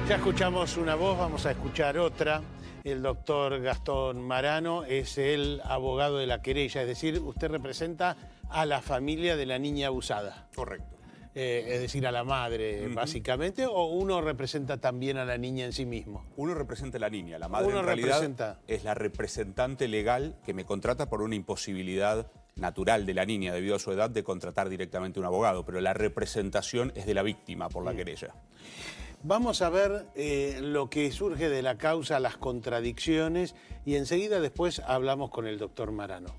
Ya escuchamos una voz, vamos a escuchar otra. El doctor Gastón Marano es el abogado de la querella, es decir, usted representa a la familia de la niña abusada. Correcto. Es decir, a la madre, básicamente, o uno representa también a la niña en sí mismo. Uno representa a la niña, la madre en realidad es la representante legal que me contrata por una imposibilidad natural de la niña debido a su edad de contratar directamente a un abogado, pero la representación es de la víctima por la querella. Vamos a ver lo que surge de la causa, las contradicciones, y enseguida después hablamos con el doctor Marano.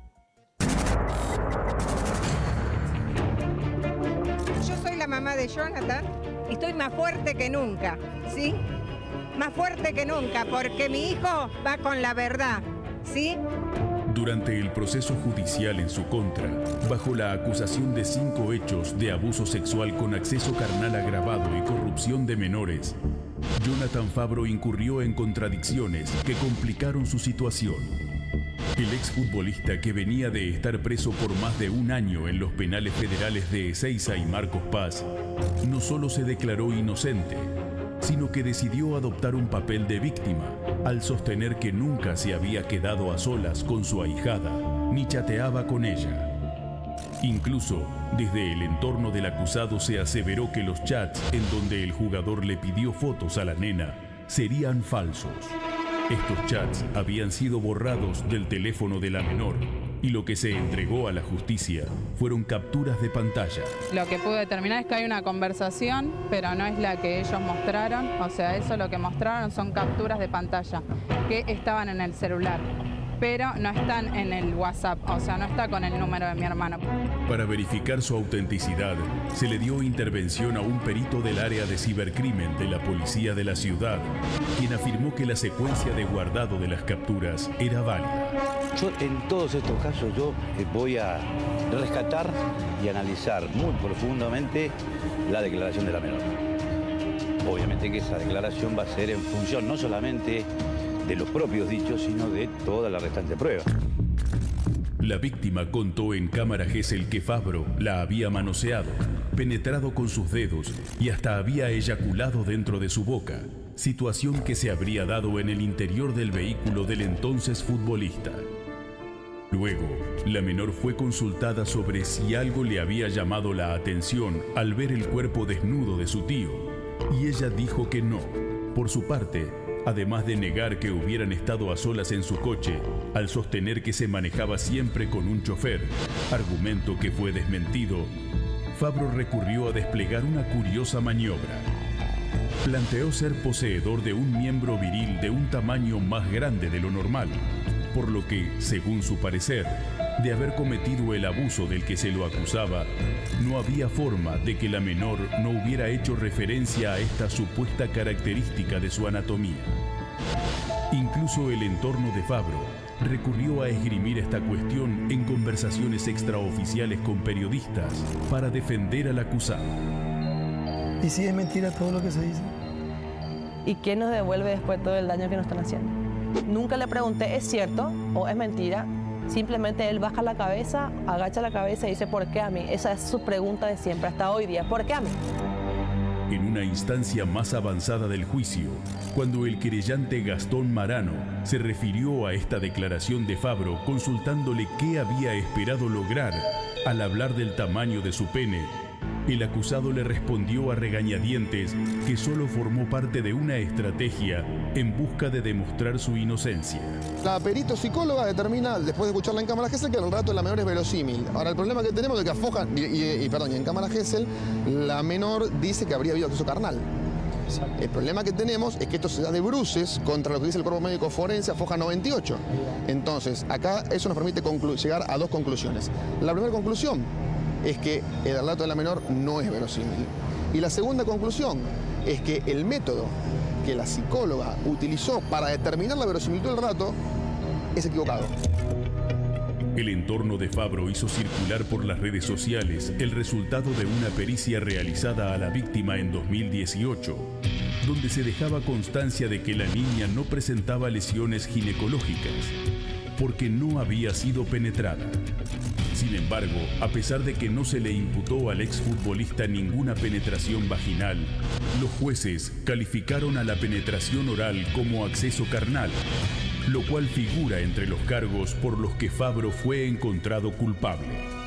Yo soy la mamá de Jonathan y estoy más fuerte que nunca, ¿sí? Más fuerte que nunca, porque mi hijo va con la verdad, ¿sí? Durante el proceso judicial en su contra, bajo la acusación de 5 hechos de abuso sexual con acceso carnal agravado y corrupción de menores, Jonathan Fabro incurrió en contradicciones que complicaron su situación. El exfutbolista, que venía de estar preso por más de un año en los penales federales de Ezeiza y Marcos Paz, no solo se declaró inocente, sino que decidió adoptar un papel de víctima al sostener que nunca se había quedado a solas con su ahijada ni chateaba con ella. Incluso, desde el entorno del acusado se aseveró que los chats en donde el jugador le pidió fotos a la nena serían falsos. Estos chats habían sido borrados del teléfono de la menor, y lo que se entregó a la justicia fueron capturas de pantalla. Lo que pude determinar es que hay una conversación, pero no es la que ellos mostraron. O sea, eso lo que mostraron son capturas de pantalla que estaban en el celular, pero no están en el WhatsApp, o sea, no está con el número de mi hermano. Para verificar su autenticidad, se le dio intervención a un perito del área de cibercrimen de la policía de la ciudad, quien afirmó que la secuencia de guardado de las capturas era válida. Yo en todos estos casos voy a rescatar y analizar muy profundamente la declaración de la menor. Obviamente que esa declaración va a ser en función no solamente de los propios dichos, sino de toda la restante prueba. La víctima contó en cámara Gesell que Fabro la había manoseado, penetrado con sus dedos y hasta había eyaculado dentro de su boca, situación que se habría dado en el interior del vehículo del entonces futbolista. Luego, la menor fue consultada sobre si algo le había llamado la atención al ver el cuerpo desnudo de su tío, y ella dijo que no. Por su parte, además de negar que hubieran estado a solas en su coche, al sostener que se manejaba siempre con un chofer, argumento que fue desmentido, Fabro recurrió a desplegar una curiosa maniobra. Planteó ser poseedor de un miembro viril de un tamaño más grande de lo normal, por lo que, según su parecer, de haber cometido el abuso del que se lo acusaba, no había forma de que la menor no hubiera hecho referencia a esta supuesta característica de su anatomía. Incluso el entorno de Fabro recurrió a esgrimir esta cuestión en conversaciones extraoficiales con periodistas para defender al acusado. ¿Y si es mentira todo lo que se dice? ¿Y quién nos devuelve después todo el daño que nos están haciendo? Nunca le pregunté, ¿es cierto o es mentira? Simplemente él baja la cabeza, agacha la cabeza y dice, ¿por qué a mí? Esa es su pregunta de siempre, hasta hoy día, ¿por qué a mí? En una instancia más avanzada del juicio, cuando el querellante Gastón Marano se refirió a esta declaración de Fabro consultándole qué había esperado lograr al hablar del tamaño de su pene, el acusado le respondió a regañadientes que solo formó parte de una estrategia en busca de demostrar su inocencia. La perito psicóloga determina, después de escucharla en cámara Gesell, que el relato de la menor es verosímil. Ahora, el problema que tenemos es que afojan, y en cámara Gesell, la menor dice que habría habido acceso carnal. El problema que tenemos es que esto se da de bruces contra lo que dice el cuerpo médico forense, afoja 98. Entonces, acá eso nos permite llegar a 2 conclusiones. La primera conclusión es que el relato de la menor no es verosímil. Y la segunda conclusión es que el método que la psicóloga utilizó para determinar la verosimilitud del relato es equivocado. El entorno de Fabro hizo circular por las redes sociales el resultado de una pericia realizada a la víctima en 2018, donde se dejaba constancia de que la niña no presentaba lesiones ginecológicas, porque no había sido penetrada. Sin embargo, a pesar de que no se le imputó al exfutbolista ninguna penetración vaginal, los jueces calificaron a la penetración oral como acceso carnal, lo cual figura entre los cargos por los que Fabro fue encontrado culpable.